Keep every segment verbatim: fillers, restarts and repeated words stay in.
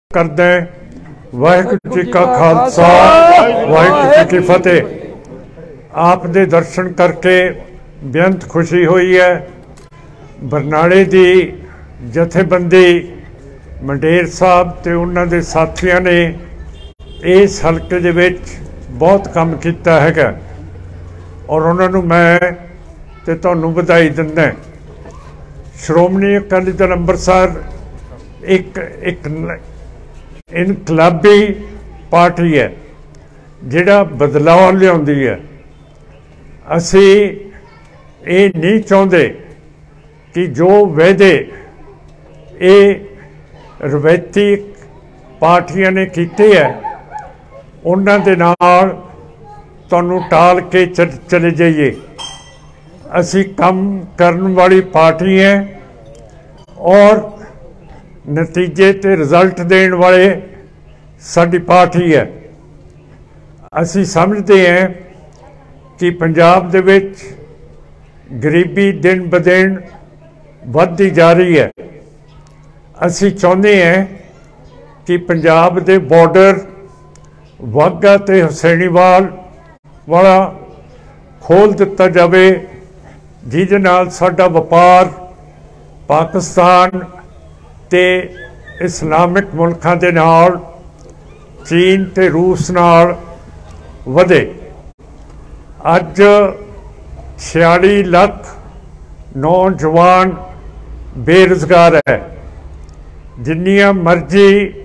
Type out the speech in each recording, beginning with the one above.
करते हैं। वाहिगुरू जी का खालसा वाहिगुरू जी की फतेह। आप दे दर्शन करके बेअंत खुशी हुई है। बरनाले की जथेबंदी मंडेर साहब ते उन्हां दे साथियों ने इस हल्के दे विच बहुत काम किया है और उन्होंने मैं ते तुहानूं बधाई दिंदा। श्रोमणी अकाली दल अंमृतसर एक एक इनकलाबी पार्टी है जिहड़ा बदलाव लियाउंदी है। असी ये नहीं चाहते कि जो वायदे ये रवायती पार्टियां ने कीते है उन्हां दे नाल तुहानूं टाल के चले जाइए। असी काम करन वाली पार्टी है और नतीजे ते रिजल्ट देने वाले साडी पार्टी है। असी समझते हैं कि पंजाब दे विच गरीबी दिन ब दिन वधदी जा रही है। असी चाहते हैं कि पंजाब दे बॉर्डर वाघा ते हुसैनीवाल वाला खोल दिता जाए, जिहदे नाल साडा वपार पाकिस्तान ते इस्लामिक मुल्कां दे नाल चीन ते रूस नाल वधे। अज छियाली लख नौजवान बेरोजगार है। जिन्नियां मर्जी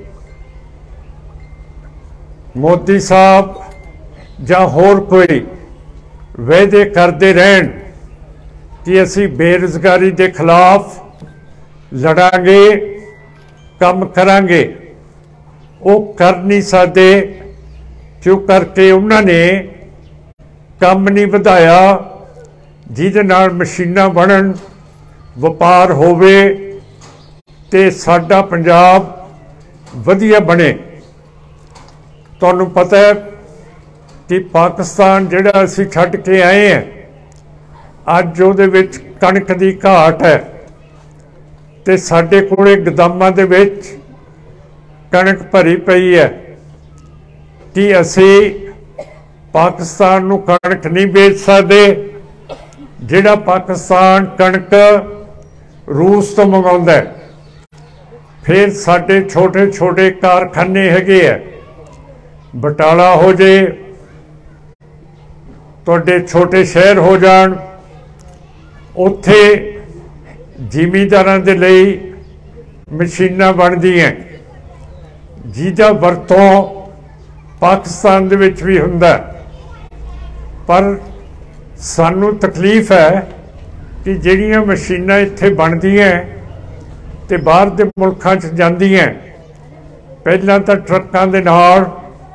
मोदी साहब जां होर कोई वायदे करते रहन कि असी बेरोजगारी के खिलाफ लड़ांगे, काम करांगे, वो कर नहीं सकते क्यों करके उन्होंने काम नहीं वधाया जिहदे नाल मशीनां बनन, वपार होवे ते साडा पंजाब वधिया बने। तुहानूं पता है कि पाकिस्तान जिहड़ा असीं छड्ड के आए हैं अज उहदे विच कणक दी घाट है ते साडे कोले गोदामां दे विच कणक भरी पई है कि असी पाकिस्तान नूं कणक नहीं बेच सकते। जिहड़ा पाकिस्तान कणक रूस तो मंगाउंदा है, फिर साडे छोटे छोटे कारखाने हैगे है। बटाला हो जाए, तुहाडे छोटे शहर हो जाण, उत्थे जिमीदारां दे लई मशीनां बनदियां जिहदा वरतों पाकिस्तान दे विच भी हुंदा। पर सानूं तकलीफ है कि जिहड़ियां मशीनां इत्थे बनदियां ते बाहर दे मुल्कां च जांदियां, पहलां तां ट्रकां दे नाल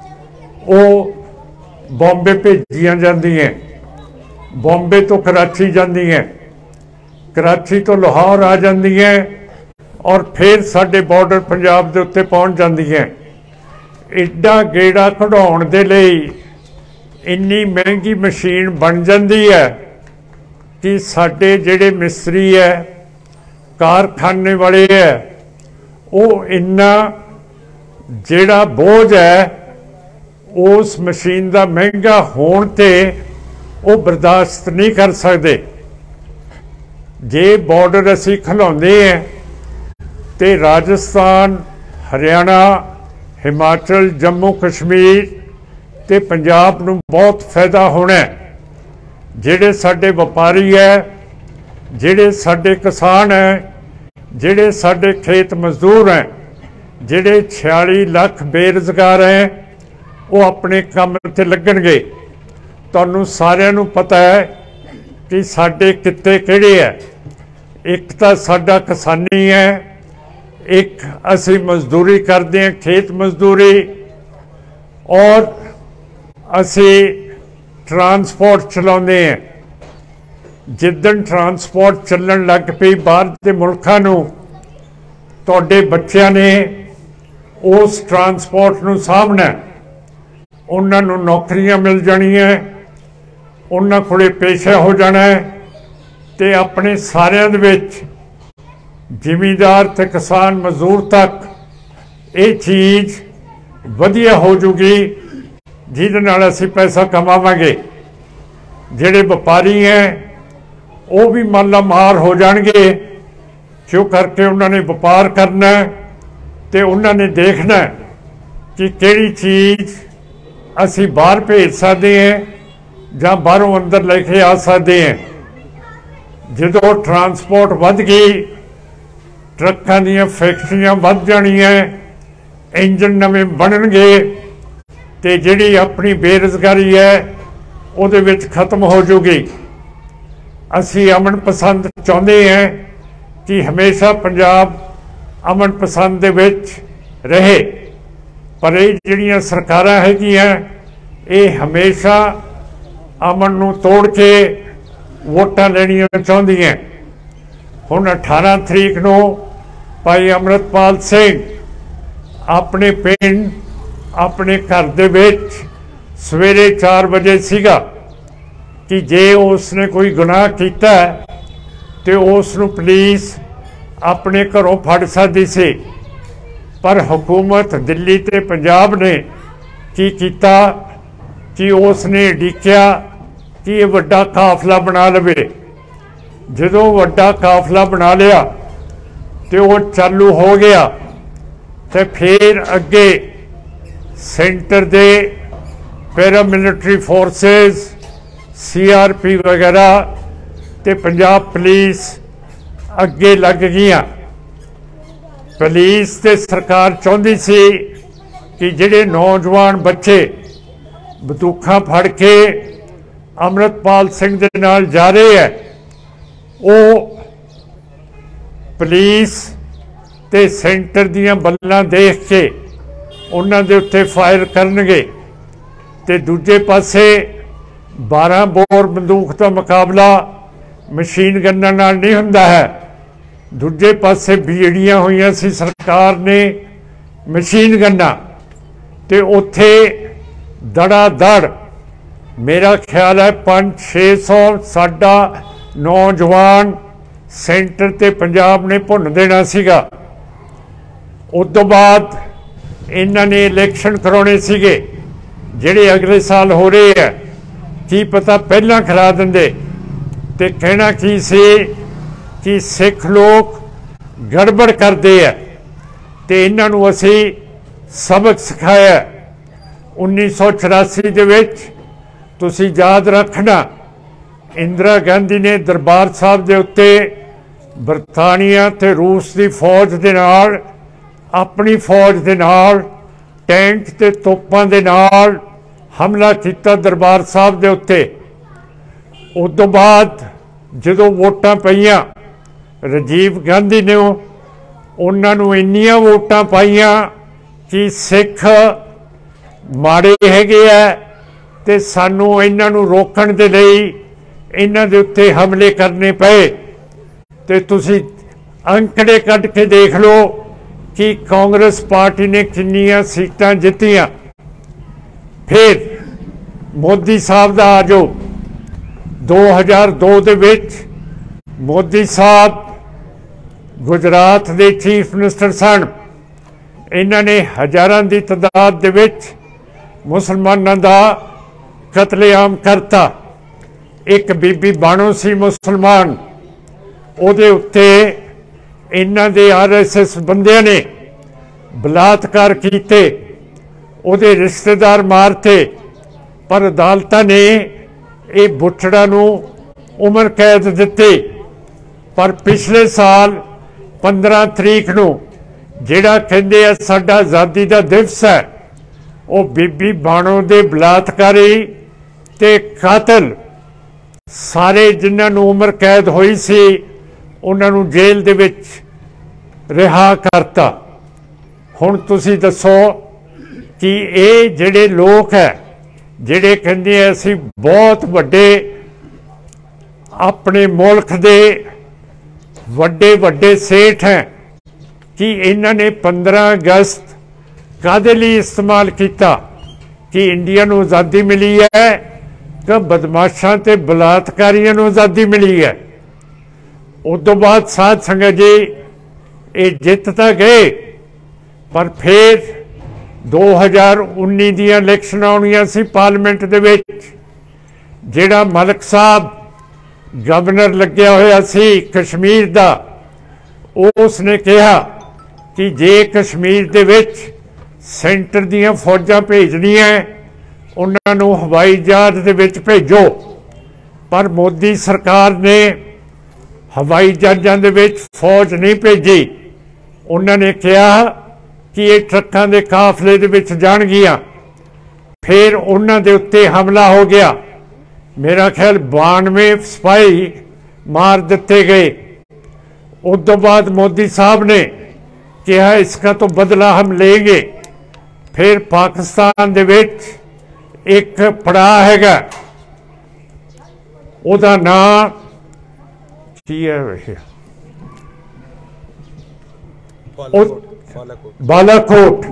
ओह बॉम्बे भेजियां जांदियां, बॉम्बे तो कराची जांदियां, कराची तो लाहौर आ जांदियां और फिर साडे बॉर्डर पंजाब दे उत्ते पहुंच जांदियां। एडा गेड़ा कढाउण दे लई इन्नी महंगी मशीन बन जाती है कि साडे जिहड़े मिस्त्री है, कारखाने वाले है, वो इन्ना जिहड़ा बोझ है उस मशीन का महंगा होण ते वो बर्दाश्त नहीं कर सकते। जे बॉर्डर असी खिलाउंदे हैं तो राजस्थान, हरियाणा, हिमाचल, जम्मू कश्मीर ते पंजाब नूं बहुत फायदा होना है। जिहड़े साडे व्यापारी है, जिहड़े साडे किसान हैं, जिहड़े साडे खेत मजदूर हैं, जिहड़े छियाली लख बेरोजगार हैं, वो अपने काम ते लगणगे। तुहानूं सारिआं नूं पता है कि साडे कित्ते किहड़े है। एक तां साडा किसानी है, एक असी मजदूरी करते हैं, खेत मजदूरी, और असी ट्रांसपोर्ट चलाते हैं। जिदन ट्रांसपोर्ट चलन लग पई बाहर के मुल्कां नूं, तुहाडे बच्चिआं ने उस ट्रांसपोर्ट नूं सामभना, उन्हां नूं नौकरियां मिल जाणियां, उन्हां कोले पेशा हो जाना है ते अपने सारिਆਂ ਦੇ ਵਿੱਚ ਜ਼ਿਮੀਂਦਾਰ ते किसान मजदूर तक ये चीज़ वधिया हो जूगी, जिहदे नाल असीं पैसा कमावांगे। जिहड़े व्यापारी हैं वो भी माला मार हो जाणगे, क्यों करके उन्होंने व्यापार करना ते उन्होंने देखना कि किहड़ी चीज़ असी बाहर भेज सकते हैं जां बाहरों अंदर लेके आ सकते हैं। जदों ट्रांसपोर्ट वध गई, ट्रकों दीयां फैक्ट्रियां वध जाणियां, इंजन नवें बनणगे ते जिहड़ी अपनी बेरोज़गारी है उहदे विच खत्म हो जूगी। असी अमन पसंद चाहुंदे हैं कि हमेशा पंजाब अमन पसंद दे विच रहे, पर ये जिहड़ियां सरकारां हैगियां ये हमेशा अमन नूं तोड़ के वोटां लैणियां चाहुंदियां। हुण अठारह तरीक नूं भाई अमृतपाल सिंह अपने पिंड अपने घर दे विच सवेरे चार बजे सीगा कि जे उसने कोई गुनाह किया तो उसनूं पुलिस अपने घरों फड़ सकदी सी, पर हुकूमत दिल्ली ते पंजाब ने की किया कि उसने डिक्या कि ये वड्डा काफिला बना लवे। जदों वड्डा काफिला बना लिया तो वो चालू हो गया, तो फिर अगे सेंटर दे paramilitary forces C R P वगैरह ते पंजाब पुलिस अगे लग गईयां। पुलिस ते सरकार चाहुंदी सी कि जिहड़े नौजवान बच्चे बंदूकां फड़ के अमृतपाल सिंह दे नाल जा रहे हैं, वो पुलिस ते सेंटर दियां बल्लां देख के उन्हां दे उत्ते फायर करनगे, ते दूजे पासे बारह बोर बंदूक का मुकाबला मशीन गन्नां नाल नहीं हुंदा है। दूजे पासे बीड़ियां हुई सी सरकार ने मशीन गन्नां, ते उत्थे दड़ा दड़ मेरा ख्याल है पाँच छे सौ साडा नौजवान सेंटर ते पंजाब ने भुन देना सीगा। उस तो बाद इन्हां ने इलैक्शन करवाने सीगे जिहड़े अगले साल हो रहे हैं, की पता पहला करा देंदे। ते कहना की सी कि सिख लोग गड़बड़ करते हैं, ते इन्हां नूं असी सबक सिखाया। उन्नीस सौ चौरासी दे विच तुसी याद रखना, इंदिरा गांधी ने दरबार साहब के उत्ते बरतानिया ते रूस की फौज के नाल अपनी फौज के नाल टैंक ते तोपां दे नाल हमला किया दरबार साहब के उत्ते। उस तो बाद जदों वोटां पईयां राजीव गांधी ने उन्होंने इन्नियां वोटां पाईयां कि सिख माड़े हैगे आ ते सानू इन्हां नूं रोकण दे लई इन्हां दे उत्ते हमले करने पए। ते तुसी अंकड़े कढ के देख लो कि कांग्रेस पार्टी ने किन्नियां सीटां जित्तियां। फिर मोदी साहब दा आ जाओ, दो हज़ार दो दे विच मोदी साहब गुजरात के चीफ मिनिस्टर सन। इन्हां ने हज़ारां दी तादाद दे विच मुसलमानां दा कतलेआम करता। एक बीबी बाणो सी मुसलमान, उहदे उत्ते इन्हां दे आर एस एस बंदियां ने बलात्कार कीते, उहदे रिश्तेदार मारते, पर अदालतां ने ये बुछड़ा नूं उम्र कैद दित्ती। पर पिछले साल पंद्रह तरीक नूं जिहड़ा कहंदे आ साडा आज़ादी दा दिवस है, वो बीबी बाणो दे बलात्कारी ते कातल सारे जिन्हां नूं उम्र कैद होई सी उन्हां नूं जेल दे विच रिहा करता। हुण तुसीं दसो कि ये जिहड़े लोग है जिहड़े कहंदे असीं बहुत वड्डे अपने मुल्क दे वड्डे वड्डे सेठ हैं, कि इन्हां ने पंद्रह अगस्त कादे लई इस्तेमाल किया कि इंडिया नूं आज़ादी मिली है कि बदमाशां ते बलात्कारियां नूं आज़ादी मिली है। उस तो बाद साध संगत जी ये जित तां गए, पर फिर दो हज़ार उन्नी दी इलैक्शन आउणियां सी पार्लीमेंट दे विच जिहड़ा मलिक साहब गवर्नर लग्या होया सी कश्मीर दा, उसने कहा कि जे कश्मीर दे विच सेंटर दियां फौजां भेजणियां उन्हां नूं हवाई जहाज दे विच भेजो। पर मोदी सरकार ने हवाई जहाज़ां दे विच फौज नहीं भेजी। उन्होंने कहा कि ये ट्रकों के काफले दे विच जाणगियां। फिर उन्हां दे उत्ते हमला हो गया। मेरा ख्याल बानवे सिपाही मार दिते गए। उस तो बाद मोदी साहब ने कहा इसका तो बदला हम लेंगे। फिर पाकिस्तान दे विच एक पड़ाव हैगा, उहदा नाम की है बालाकोट।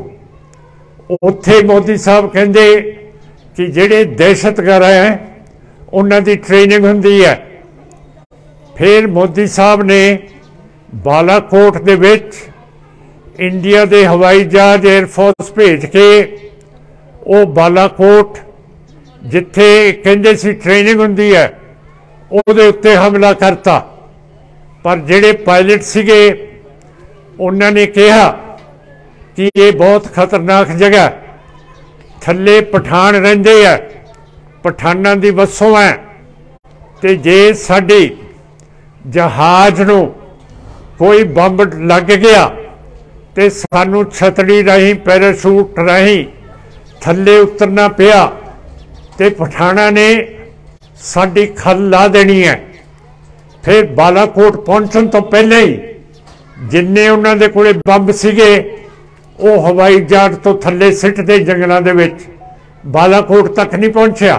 उत्थे मोदी साहब कहते कि जिहड़े दहशतगर्द हैं उन्हां दी ट्रेनिंग हुंदी है। फिर मोदी साहब ने बालाकोट दे विच इंडिया दे हवाई जहाज एयरफोर्स भेज के वो बालाकोट जिथे कहते सी ट्रेनिंग हुंदी है उहदे उत्ते हमला करता। पर जिहड़े पायलट सीगे उन्होंने कहा कि ये बहुत खतरनाक जगह, थल्ले पठान रहिंदे है, पठानां दी वसों है, ते जे साडी जहाज नूं कोई बंब लग गया ते सानू छतड़ी राही पैराशूट राही थल्ले उतरना पिया ते पठाना ने साडी खल ला देनी है। फिर बालाकोट पहुंचण तो पहले ही जिन्ने उन्हां दे कोले बंब सीगे वो हवाई जहाज तो थल्ले सिੱਟਦੇ जंगलों दे विच, बालाकोट तक नहीं पहुंचया।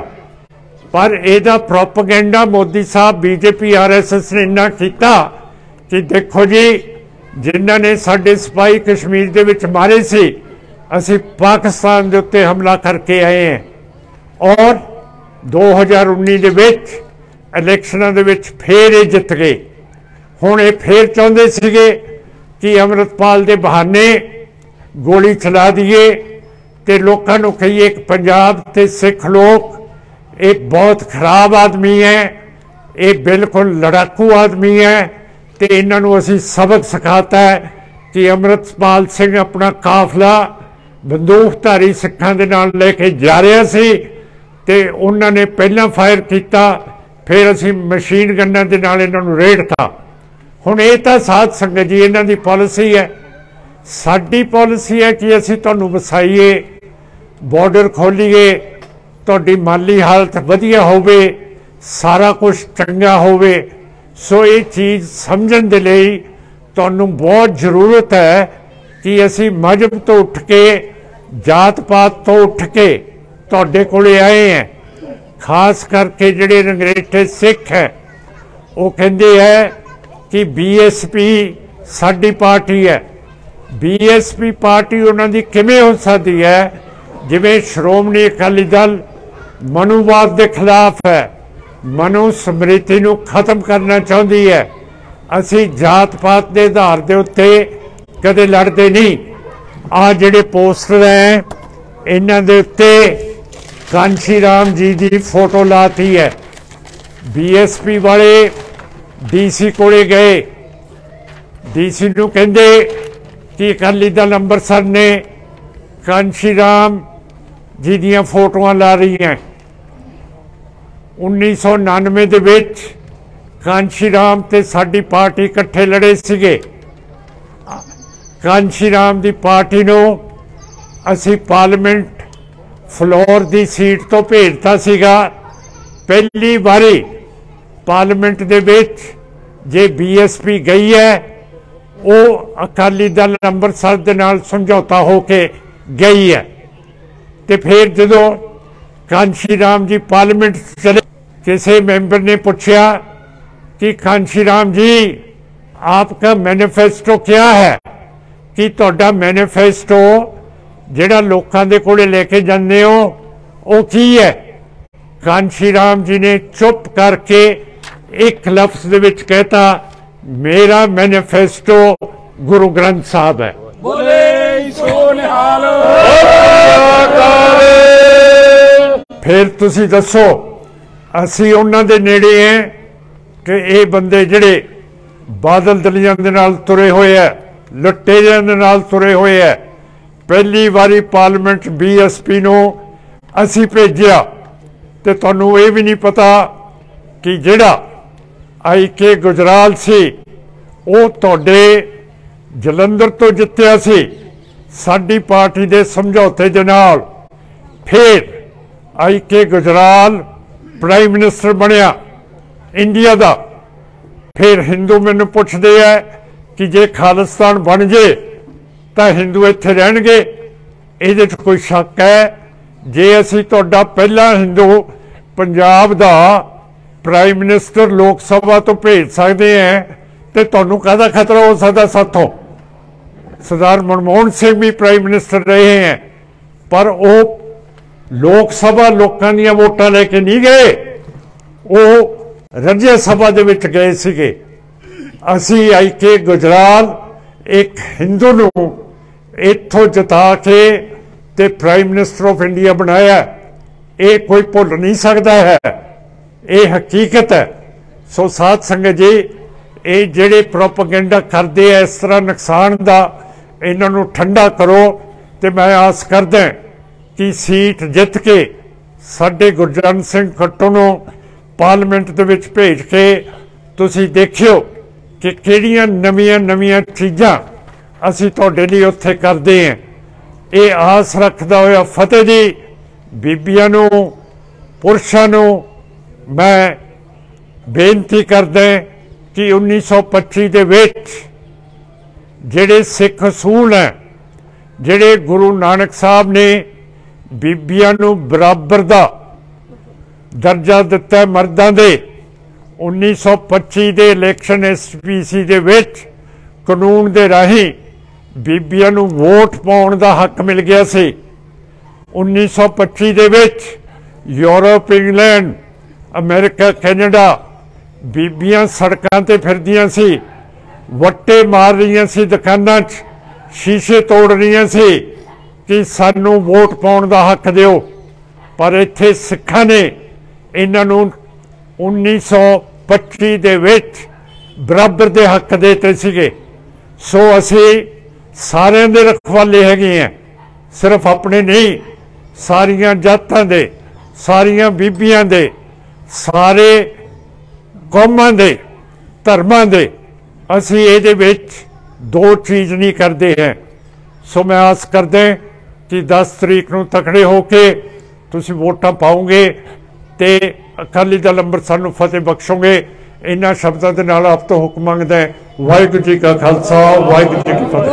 पर ਇਹਦਾ प्रोपेगेंडा मोदी साहब बीजेपी आर एस एस ने इन्ना कीता कि देखो जी जिन्हां ने साडे सिपाही कश्मीर दे विच मारे सी, असी पाकिस्तान के उत्ते हमला करके आए हैं। और दो हज़ार उन्नी दे विच इलैक्शनां दे विच फिर ये जित गए। हुण ये फिर चाहुंदे सीगे कि अमृतपाल के बहाने गोली चला दिए ते लोकां नूं कहिए कि पंजाब ते सिख लोग एक बहुत खराब आदमी है, ये बिल्कुल लड़ाकू आदमी है, ते इन्हां नूं असीं सबक सिखाता है कि अमृतपाल सिंह अपना काफला बंदूकधारी सिखां दे नाल लेके जा रहा सी ते उन्हां ने पहला फायर किया, फिर असीं मशीन गन्नां दे नाल इन्हां नूं रेड़ता। हुण ये तां साध संगत जी इन्हां दी पॉलिसी है। साडी पॉलिसी है कि असीं तुहानूं वसाईए, बॉर्डर खोलीए, तुहाडी माली हालत वधिया होवे, सारा कुछ चंगा होवे। सो ये चीज़ समझण दे लई तुहानूं बहुत जरूरत है कि असी मजहब तो उठ के जात पात तो उठ के तुहाडे कोले आए हैं। खास करके जिहड़े रंगरेटे सिख है वो कहते हैं कि बी एस पी साडी पार्टी है। बी एस पी पार्टी उन्हां दी किवें हो सकती है जिवें श्रोमणी अकाली दल मनुवाद के खिलाफ है, मनु समृति नूं खत्म करना चाहुंदी है। असी जात पात के आधार के उत्ते कदे लड़ते नहीं। आ जिहड़े पोस्टर हैं इन्हां दे उत्ते कांशी राम जी की फोटो लाती है। बी एस पी वाले डी सी कोले गए, डी सी नूं कहंदे कि अकाली दल अंबरसर ने कांशी राम जी दियां फोटोआं ला रही हैं। उन्नीस सौ नानवे दे विच कांशी राम ते साडी पार्टी इकट्ठे लड़े सीगे। कांशी राम की पार्टी नूं असी पार्लीमेंट फ्लोर की सीट तो भेजता सीगा। पहली बारी पार्लीमेंट दे विच जे बी एस पी गई है वो अकाली दल अंबरसर दे नाल समझौता होके गई है। तो फिर जदों कांशी राम जी पार्लीमेंट चले, किसी मेंबर ने पूछा कि कांशी राम जी आपका मैनिफेस्टो क्या है, कि तुहाडा मैनिफेस्टो जिहड़ा लोकां दे कोले लेके जांदे हो वो की है। कांशी राम जी ने चुप करके एक लफ्ज दे विच कहता, मेरा मैनिफेस्टो गुरु ग्रंथ साहब है। बोले फिर तुसी दसो असी उन्हां दे नेड़े हैं कि ये बंदे जिहड़े बादल दलियां दे नाल तुरे होए है, लुटेरियां दे नाल तुरे होए है, पहली बारी पार्लियामेंट बी एस पी नूं असी भेजिया ते तुहानूं ये भी नहीं पता कि जिहड़ा आई के गुजराल सी वो तुहाडे जलंधर तो जित्तिया सी साडी पार्टी दे समझौते दे नाल। फिर I K Gujral prime minister बनया इंडिया का। फिर हिंदू मैनू पुछदे है कि जे खालिस्तान बन जाए तो हिंदू इत्थे रहणगे, इहदे च कोई शक है? जे असी तुहाडा पहला Hindu Punjab the prime minister लोक सभा तो भेज सकते हैं तो तुहानूं काहदा खतरा हो सकदा साथों? सरदार मनमोहन सिंह भी प्राइम मिनिस्टर रहे हैं पर वो लोक सभा लोकां दीयां वोटां लैके नहीं गए, वो राज्य सभा दे विच गए सीगे। असी आई के गुजराल एक हिंदू नूं इत्थों जिता के ते प्राइम मिनिस्टर ऑफ इंडिया बनाया, ये कोई भुल नहीं सकता है, ये हकीकत है। सो साध संगत जी ये जिहड़े प्रोपेगेंडा करते हैं इस तरह नुकसान का, इन्हां नूं ठंडा करो ते मैं आस करदा कि सीट जित के साडे गुरजन सिंह खट्टू नूं पार्लीमेंट दे विच भेज के तुसीं देखियो कि किहड़ियां नवीआं नवीआं चीज़ां असीं तुहाडे लई उत्थे करदे हैं। ये आस रखदा होया फतेह जी बीबियां नूं पुरुषां नूं मैं बेनती करदा कि उन्नीस सौ पच्ची दे विच जिहड़े सिख असूल हैं, जिहड़े गुरु नानक साहब ने बीबियां नूं बराबर दा दर्जा दिता मर्दां दे, उन्नीस सौ पच्ची दे इलैक्शन एस पी सी दे विच कानून दे राही बीबियां नूं वोट पाउण दा हक मिल गया सी। उन्नीस सौ पच्ची दे विच यूरोप, इंग्लैंड, अमेरिका, कैनेडा बीबियां सड़कां ते फिरदियां सी, वट्टे मार रही सी, दुकानां च शीशे तोड़ रही सी कि सानू वोट पाउण दा हक दिओ। पर इत्थे सिखां ने इन्हां नूं उन्नीस सौ पच्ची दे विच बराबर दे हक देते सीगे। सो असी सारियां दे रखवाले हैगे हैं, सिर्फ अपने नहीं, सारियां जातां दे, सारियां बीबियां दे, सारे कौमां दे, धर्मां दे। असी इहदे विच दो चीज़ नहीं करते हैं। सो मैं आस करदा कि दस तरीक नूं तकड़े होके तुसीं वोटां पाओगे ते अकाली दल अंम੍ਰਿਤਸਰ नूं फतेह बख्शोगे। इन्हां शब्दां दे नाल आप तो हुक्म मंगदा। वाहिगुरू जी का खालसा, वाहिगुरू जी की फतेह।